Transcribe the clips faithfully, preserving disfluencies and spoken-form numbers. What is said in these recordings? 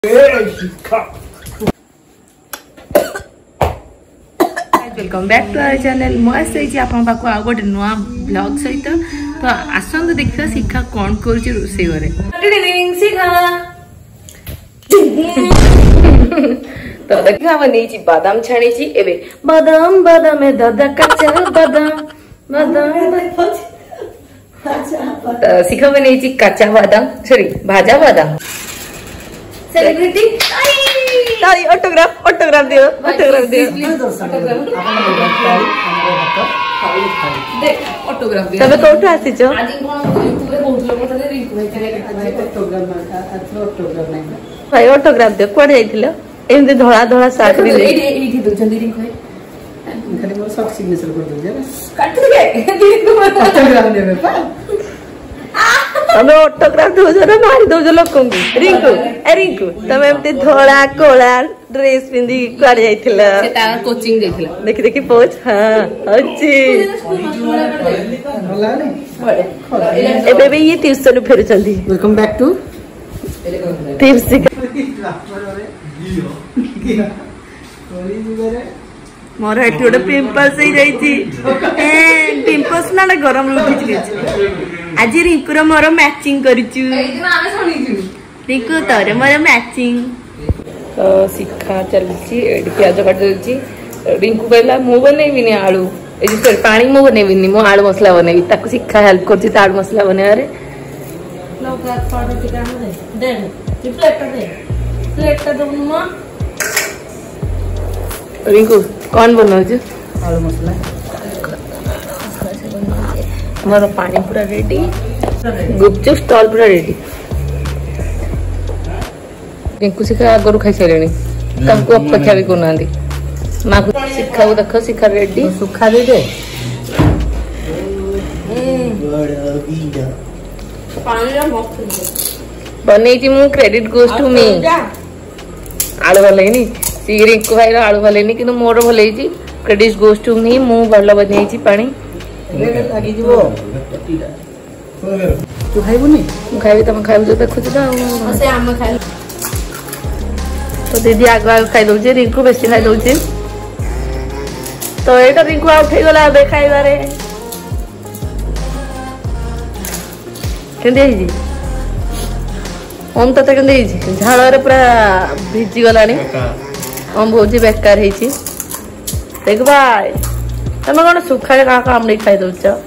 Welcome back to our channel मस्त आपन पाखु आ गोटे नुआ ब्लॉग सहित तो आसंतु देखियो शिखा कौन करूची रोसे घरे शिखा तो देखा बनेची बादाम छाणीची एबे बादाम बादाम में दादा कच्चा बादाम बादाम शिखा बनेची कच्चा बादाम सॉरी भाजा बादाम सेलिब्रिटी ताई ऑटोग्राफ ऑटोग्राफ दियो ऑटोग्राफ दियो देख ऑटोग्राफ दियो तबे कोठे आसी छ आज कोन पूरे बहुत लोग तले रिंकु भाई चले ऑटोग्राफ मारका आज ऑटोग्राफ नै भाई ऑटोग्राफ दे कोड जाइथिलो एंदे धोळा धोळा साथ रे एई एई दो जल्दी रिंकु भाई खाली मोर सब सिग्नेचर कर दो जे काट दे रिंकु ऑटोग्राफ देबे पा तमे ऑटोग्राफ दो जरा मारी दो जो लोक को रिंकु ए रिंकु तमे एमते धोळा कोळा ड्रेस पिंदी काड जाइथिला से तार कोचिंग देथिला देखि देखि पोच हां अछि होला नै ए बेबी ये ट्यूशन फेर चलदी वेलकम बैक टू दीपशिखा मोर एटी गोटे पिंपल्स ही जाइछि ए पिंपल्स ना गरम उठिछि आज रिंकुर मोर मैचिंग करिछु रिंकु तोर मोर मैचिंग तो शिखा चलछि एडी प्याज काट देछि रिंकु कहला मु बनेबी नि आलू ए जे पानी मु बनेबी नि मु आलू मसला बनेबी ताको शिखा हेल्प करछि त आलू मसला बने रे लौका पाउडर के दाम दे दे प्लेट दे प्लेट दे मम्मा रिंकु कौन बनाउछ आलू मसला मोर पानी पूरा रेडी गुपचुप स्टॉल पूरा रेडी रिंकु शिखा आगरू खाई सारे ताको अपेक्षा भी कोना दी मां को शिखा को देखो शिखा रेडी सुखा दे दे पानी रा मस्त बने जी मु क्रेडिट गोस टू मी आलू भले नी सी रिंकु भाई रा आलू भले नी किनु मोर भले जी क्रेडिट गोस टू मी मु भलो बने जी पानी ले लागी जीवो तू खाइबुनी तू खाइबी तम खाइबु जो देखु त से हम खाइ तो दीदी आग आग खाइ दउ जे रिंकु बेसी खाइ दउ जे तो एटा रिंकु आ उठै गला बे खाइबा रे केंदे जी हम तते केंदे जी झाळ रे पूरा भिजी गलानी हम भौजी बेकार हेची देख भाई तमे कोन सुखा रे का काम नहीं खाइ दउ छ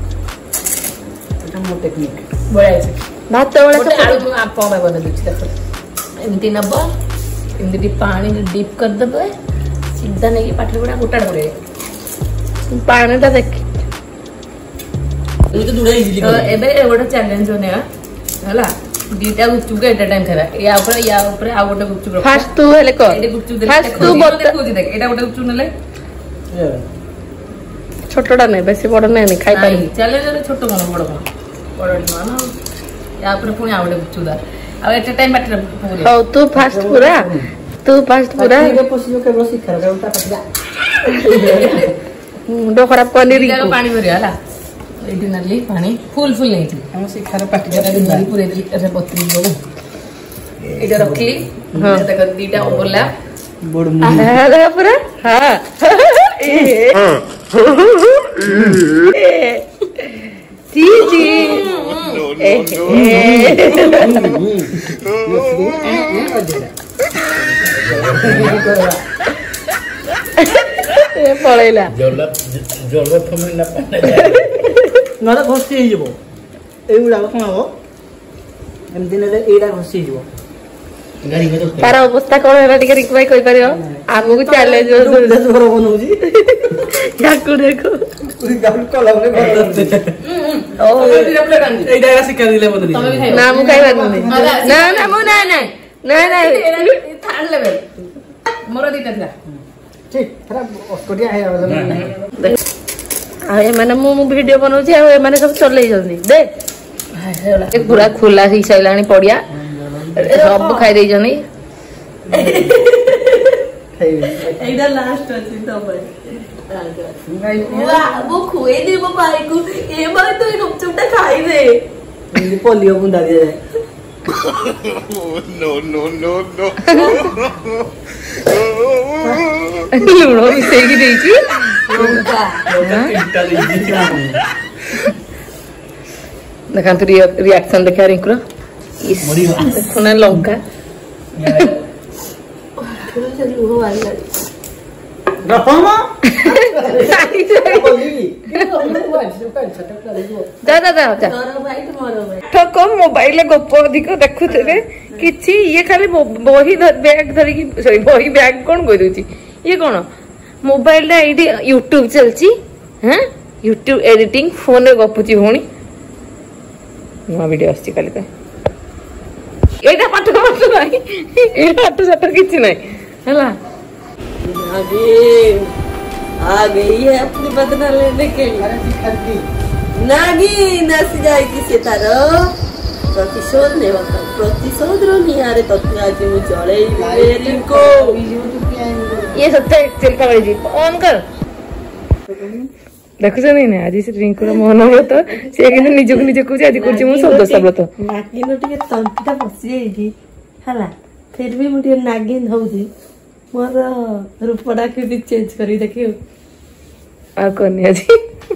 मो टेक्निक बळाय छ भात वाला से आलू आप पाव बना दउ छ देखो एमती नबो एमती पानी डीप कर दबे सीधा नहीं पाठे गुडा गोटा करे पानी ता देख ये तो दुडा इजी तो एबे एगोटा चैलेंज होने हला दीटा गुपचुप के एटा टाइम खरा या ऊपर या ऊपर आ गोटा गुपचुप फास्ट तू हेले को एटे गुपचुप दे फास्ट तू बता को देख एटा गोटा गुपचुप नले छोटोडा नहीं बेसी बड़ नहीं खाई पाई चैलेंज रे छोटो मन बड़ मन बड़ मन या ऊपर पुनी आ गोटा गुपचुप दा आ एटा टाइम बाटर पूरा हो तू फास्ट पूरा तू फास्ट पूरा ये पसियो के बसी खरा उल्टा पटला मुंडो खराब करनी रिंकु पानी भरिया हला एडी नली पानी फुल फुल नहीं थी हम से खरा पाटी जरा दिन पूरे दी अरे पत्री बोल एटा रखली हां तक दीटा बोला बड़ मुंह अरे पूरा हां जी जी ए पळैला जल्ला जल्ला थमे ना पाना ना तो घसी ही जबो एउडा कोन हो एम दिन ले एडा घसी जबो गाड़ी में तो तारा अवस्था कोन हेरा टिके रिक भाई कहि परियो आगु को चैलेंज दस बरो बनउजी याकू देखो पूरी गाउन कलम ने बदल ओ एडा सिका दिले बदल ना मु खाइ बानी ना ना मु ना ना ना ना थान लेबे मोर दीटा था ठीक थरा ऑस्ट्रेलिया है वाला आ ए माने मु वीडियो बनाउ छी आ ए माने सब चलै जल्दी दे एक पूरा खुला ही सैलानी पड़िया सब खाइ दे जनी एडा लास्ट अछि तो भाई वाह वो खुए दे वो भाई को ए बार तो गुपचुप ता खाइ दे ये पोलियो बुंदा दे नो नो नो नो लुण मिसेकी देइची देखा तो रिएक्शन देखा रिंकुर देखना लंका मोबाइल गप अधिक देखुथे किछि ये खाली बही बैग धरिकी सॉरी बही बैग कौन कह दूची ये कौन मोबाइल यूट्यूब चलची हाँ यूट्यूब एडिटिंग फोन रे गपुची भौणी नुआ वीडियो आछि काली पे एटा पाठ पाठ नाही ए पाठ साठ किछि नाही हला आगे आ गई है अपनी बदला लेने के लिए नागी नस जाए किसे तार प्रतिशोध ने प्रतिशोध रो निहारे तत्व आज मु जळे मेरी को ये सत्य चल का जी ऑन कर देखुछ नहीं ना आज से रिंकुर मोहन व्रत से कि निजक निजक को आज करछि मु सदस्य व्रत नागिन टिके तंतीटा फसी जाई हला फिर भी मुझे नागिन होउजी मोर रूपडा के भी चेंज करी देखियो आ कोनी आज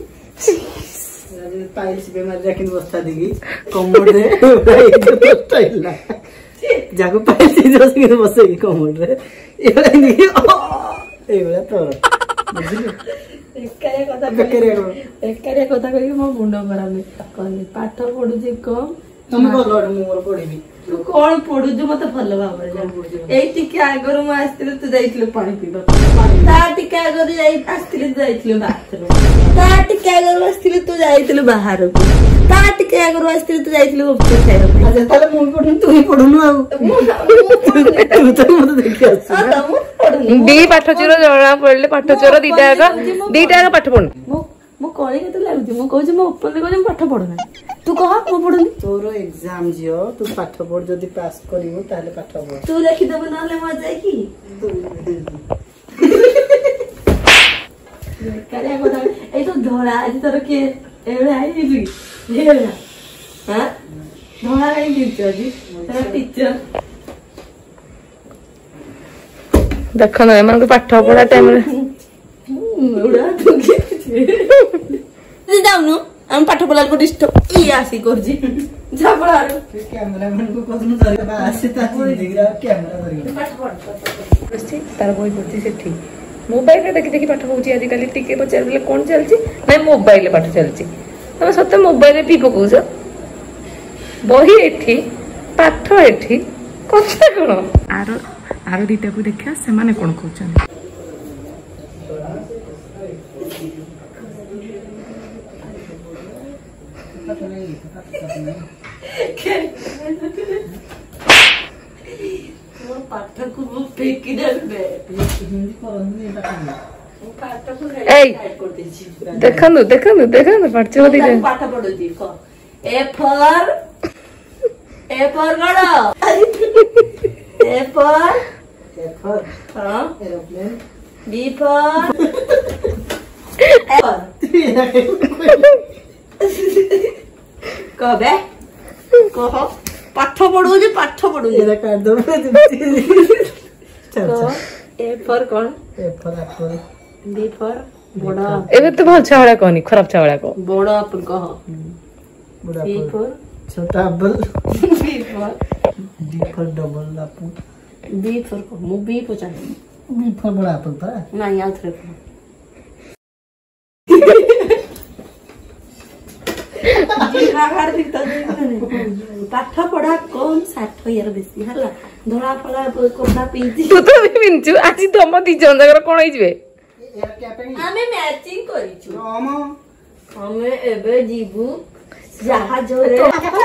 टाइल्स बेमार जाकिन बस्ता दिगी कमोड रे एक स्टाइल ना जाको टाइल्स जस के बसे की कमोड रे एला नि एला तो बुझिलो एकरे कथा एकरे एकरे कथा कहि मो मुंडो खराब कहले पाठ पढु जे कम तुम को लड मु मोर पढिबी तू कोन पढु जे मते भल भाबरे जा एई टिके आगरु म आस्तिले तू जाइथिले पानी पीबा ता टिके आगरु जाई आस्तिले तू जाइथिले बाथरूम ता टिके आगरु आस्तिले तू जाइथिले बाहर ता टिके आगरु आस्तिले तू जाइथिले उपचे खाइबा अच्छा ताले मु पढु तू ही पढुनु आ तू तो मते देखि आछ आ मु पढु दी पाठ चोर जणा पड़ले पाठ चोर दीटा का दीटा का पाठ पढ मु मु कोली के तो लागुची मु कहू जे मु ओपन कहू जे पाठ पढना तू कह मु पढुनी तोर एग्जाम जियो तू पाठ पढ जदी पास करिवो ताले पाठ पढ तू लिखि देबो नले म जाय की करे कोदा ए तो धोळा आज तोर के एळे आई दिबी हेला हां धोळा आई दिबी जी तेरा टीचर देख न एमान को पाठ पढा टाइम रे उडा तू के जे जाउनु हम पाठ पढाल को डिस्टर्ब ई आसी करजी झापड़ा कैमरामैन को कदम धरि बा आसी ता दिगरा कैमरा धरि पाठ पढ बस्ती तार बही पड़ती सेठी मोबाइल रे देखि देखि पाठ पढुची आज काली टिके पचार बेले कोन चलची नै मोबाइल रे पाठ चलची तमे सत्य मोबाइल रे पी पकोछ बही एठी पाठ एठी कथा कोन आरो आरो दीटा को देखा से माने कोन कहउछन पाठ को वो फेंकी देबे हिंदी करन नहीं पाठ पाठ को एई राइट कर देछि देखनु देखनु देखनु पाठ चो दी पाठ पढो दी क ए फॉर ए फॉर गड़ा ए फॉर ए फॉर हां एरोप्लेन बी फॉर कबे कह पाठ पढो जे पाठ पढो जे काट दो चल ए फॉर कौन A for apple B for बड़ा एबे तो बहुत छावड़ा कहनी खराब छावड़ा को बड़ा एप्पल कह बड़ा बी एप्पल फॉर छोटा apple B for D for double apple B for को मु बी पचा बी फॉर बड़ा एप्पल पा ना याद रे पाठ पढ़ा कम साठ यार बेसी हला धरा फला कोठा पिंची तू तो भी पिंचु आज तम दी जन जगर कोन होई जबे यार क्या पेनी हमें मैचिंग करिछु हम हमें एबे जीबू जहा जोरे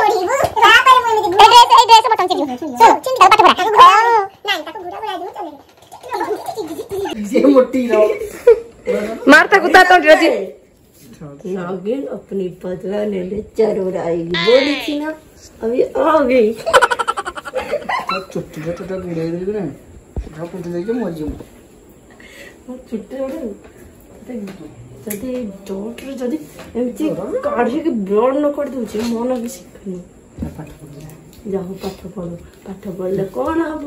जे मोटी रो मार ताकू ता तंटी रे नागिन अपनी बदला ले ले जरूर आएगी बोली थी ना अभी आ गई चुट्टी छोटा गिरे दे ना उठा कुछ दे के मर जाऊं और चुट्टी ओडे जदी जोट रे जदी एमती काढी के ब्लड न कर दूची मन भी सिखनी पाठ पढ़ जाओ पाठ पढ़ पाठ पढ़ले कौन हम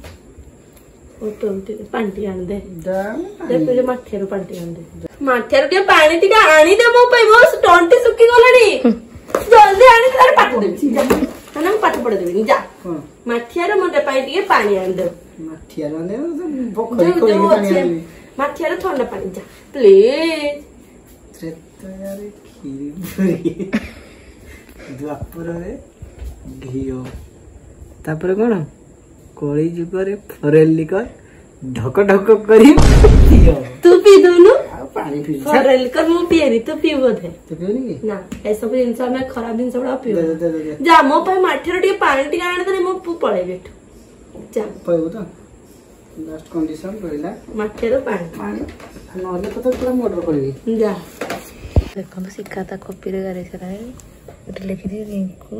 पांटी आन दे तुझे माठियारू पांटी आन दे माठियारू टे पानी टिके आनी दे मो पे मो टंटी सुकी गलानी जल्दी आनी तार पाठ देबी ना पाठ पढ़ देबी जा माठियारू मोटे पानी टिके पानी आन दे माठियारू आन दे पोखरी खोली पानी आन दे माठियारू ठंडा पानी जा प्लीज त्रेता यार खीरी पूरी द्वापर रे घिओ तापर कोन कोली जुगरे फरेल लिकर ढक ढक करी पियो तू पी दोनु आ पानी पी फरेल लिकर मु पिएनी तू पी बोधे तो पियोनी की ना ए सब जिंस में खराब जिंस बड़ा पियो दे दे दे जा मो पे माठेरो टी पानी टी आने दे मो पळे बेठू जा पळबो तो लास्ट कंडीशन पळिला माठेरो पानी पानी नले तो पूरा मोटर करबी जा देखो तो शिखा ता कॉपी रे गारे सरा है उठ लिखि दे रिंकू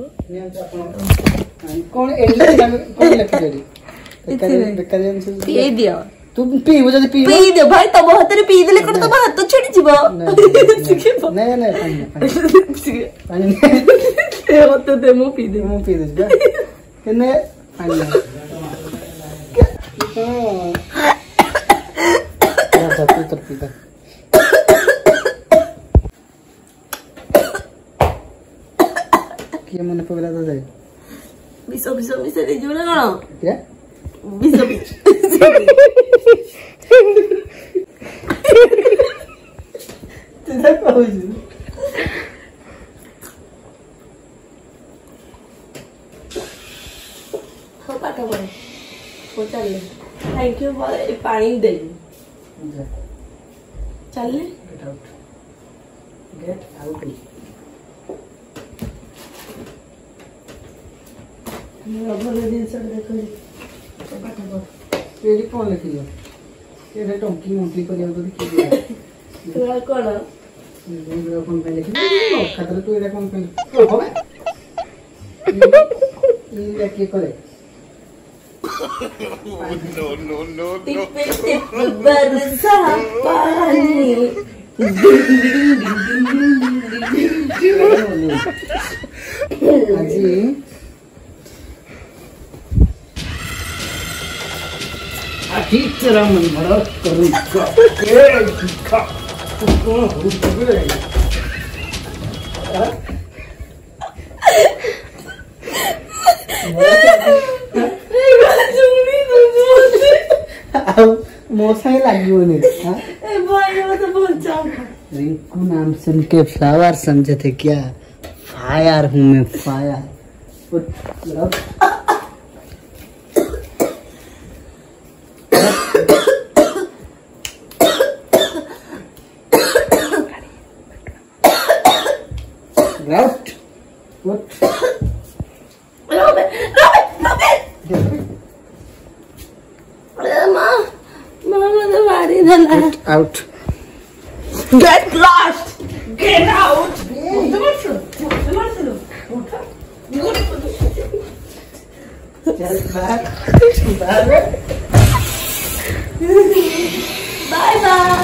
कौन एडिट कौन लिखि दे बेकारियन से पी दियो तू पी वो जदी पी पी दे भाई तब हाथ रे पी देले कर तो हाथ तो छिड़ जीवो नहीं नहीं पानी पानी ए होते दे मु पी दे मु पी दे केने पानी या जा तू तो पी दे किए मन पगला तो जाए बिसो बिसो बिसो दे जुला कोन क्या बिसो बिसो तुझा कहू हो पाठ पढ़े हो चल थैंक यू फॉर पानी दे चल गेट आउट गेट आउट भल जिनस देख पाठ पढ़ ये कौन लिखियो ये टंकी मोटी करियो तो लिखि दे तू कोन ये कौन पे लिखि खातर तू ये कौन पे हो बे ये के करे No, no, no, no. टिप टिप बरसा पानी আজি आखी तेरा मन भरा करूंगा ए खा को रुक गए मोसाई लागियोने हां ए भाई वो तो बहुत चाव रिंकू नाम सुन के फ्लावर समझे थे क्या फायर हूँ मैं fire Grout. What? Robert, Robert, Robert. Mama, mama, the body is Get out. Get lost. Get out. Just back. Back. Bye bye.